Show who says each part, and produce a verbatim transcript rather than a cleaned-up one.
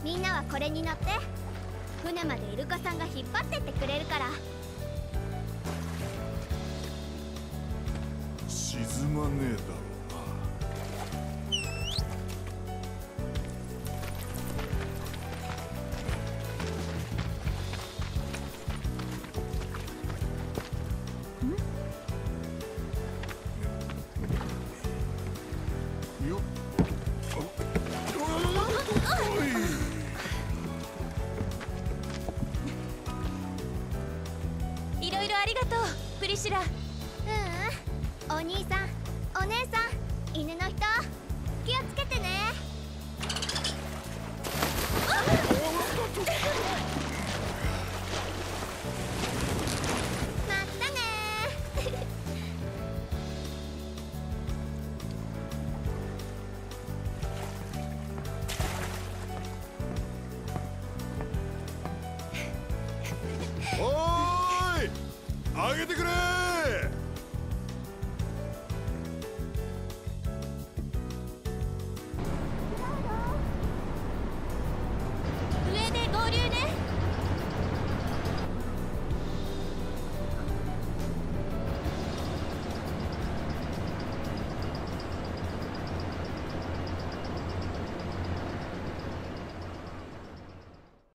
Speaker 1: みんなはこれに乗って。船までイルカさんが引っ張ってってくれるから。
Speaker 2: 沈まねえだろうな。よっ。
Speaker 3: いろいろありがとう、プリシラ。
Speaker 1: ううん、お兄さんお姉さん、犬の人気をつけてね。まったね
Speaker 2: おーい、あげてくれー。